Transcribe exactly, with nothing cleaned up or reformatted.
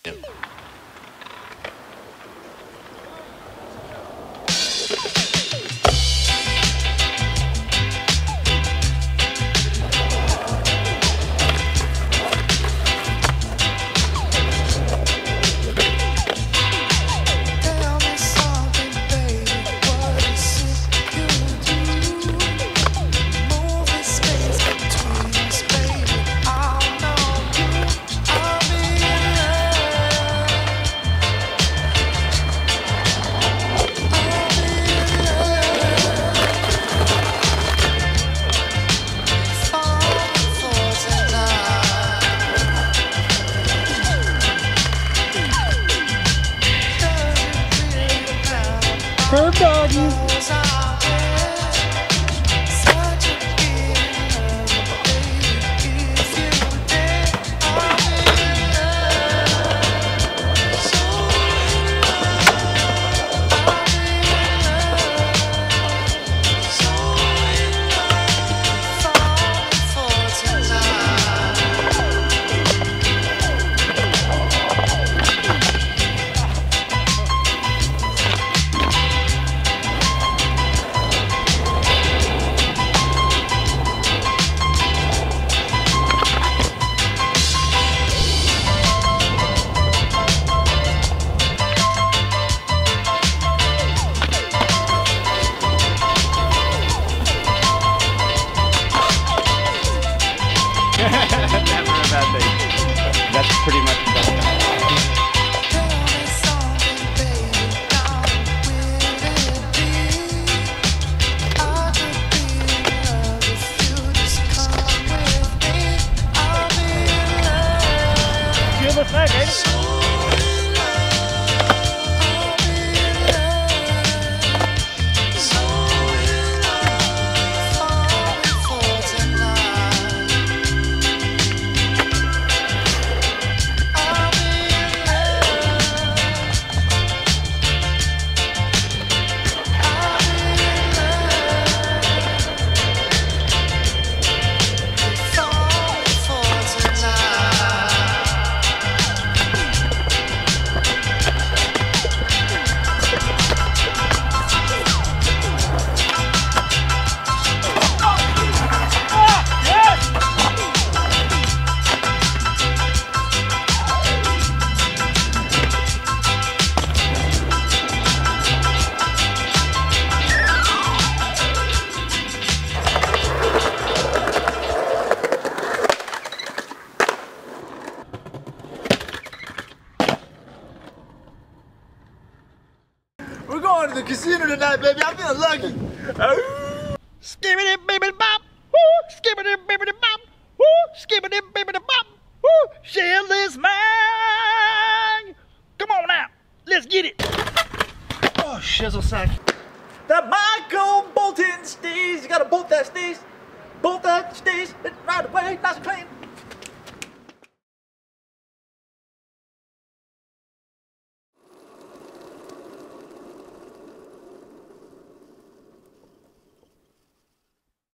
Curb doggy. That's pretty much done. Shieldless Mag, baby. We're going to the casino tonight, baby. I'm feeling lucky. Skibbity baby bop. Woo! Skibbity baby bop. Woo! Skibbity baby bop. Woo! Shieldless Mag. Come on now. Let's get it. Oh, shizzle sack. That Michael bolting stays. You gotta bolt that stays. Bolt that stays. Right away. Nice and clean.